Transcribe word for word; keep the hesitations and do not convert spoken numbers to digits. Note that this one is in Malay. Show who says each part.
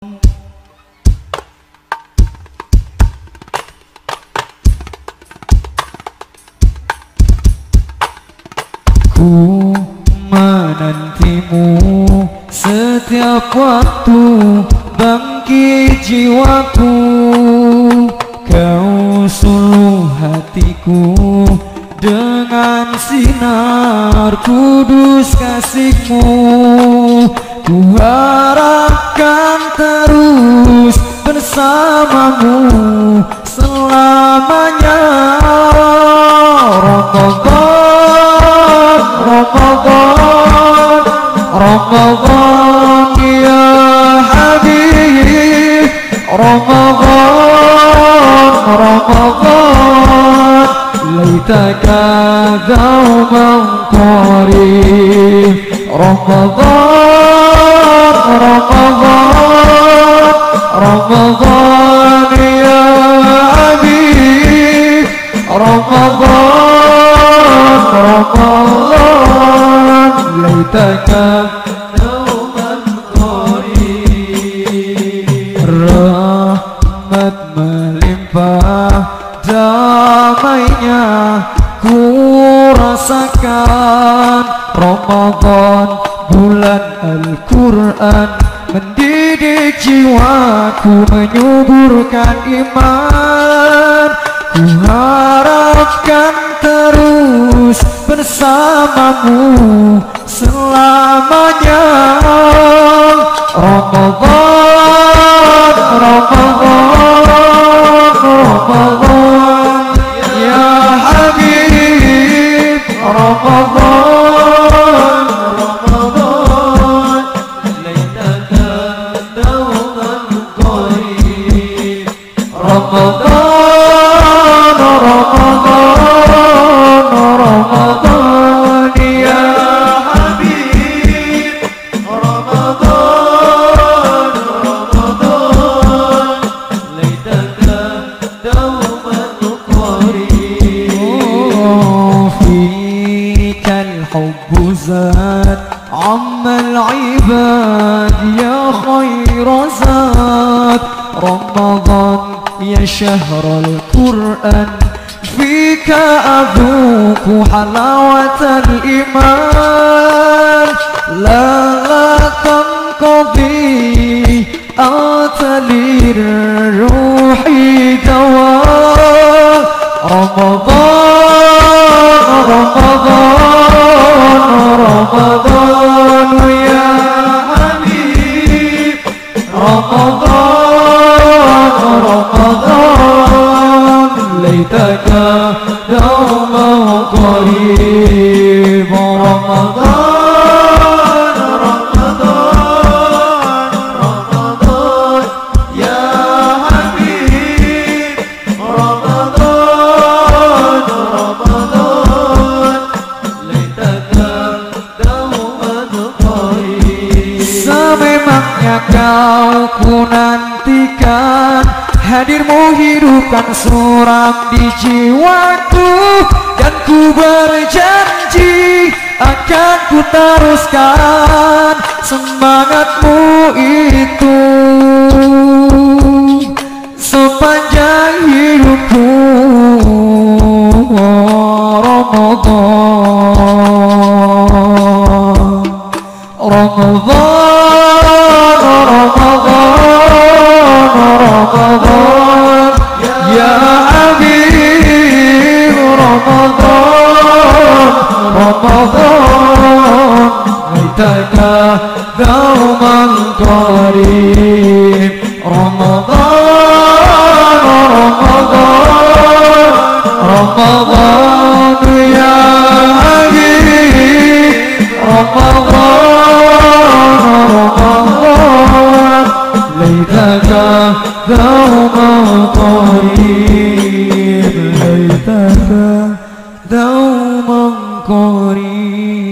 Speaker 1: Ku menantimu setiap waktu, bangkit jiwaku. Kau suluh hatiku dengan sinar kudus kasih-Mu. Ku harapkan terus bersamamu selamanya. Ramadan, Ramadan, Ramadan ya Habib. Ramadan, Ramadan, laitaka dauman qarib. Ramadan, Ramadan, Ramadan ya Habib. Ramadan, Ramadan, laitaka dauman qarib. Rahmat melimpah, damainya ku rasakan. Ramadan, bulan Al-Quran, mendidik jiwaku, menyuburkan iman. Ku harapkan terus bersamamu selamanya. Ramadan, Ramadan, Ramadan ya Habib. Ramadan, Ramadan, laitaka dauman qarib. Ramadan, Ramadan, Ramadan ya Habib. Ramadan, Ramadan, laitaka dauman qarib. Fikal hubbu zad ammal ibad ya khair zad. Ramadan ya syahrul Quran, fika aduku halawatal iman. La la tanqadi atalir ruhi dawa. Ramadan, Ramadan, Ramadan ya Habib. Ramadan, Ramadan, laitaka dauman qarib. Ramadan, Ramadan, Ramadan ya Habib. Ramadan, Ramadan, laitaka dauman qarib. Sememangnya kau ku nantikan, hadirmu hidupkan suram di jiwaku. Dan ku berjanji akan ku teruskan semangatmu itu sepanjang hidupku. Ramadan, Ramadan, Ramadan, Ramadan ya Habib. Ramadan, Ramadan, laitaka dauman qarib. Ramadan, Ramadan, Ramadan ya Habib. Ramadan, Ramadan, laitaka dauman qarib. Laitaka dauman qarib.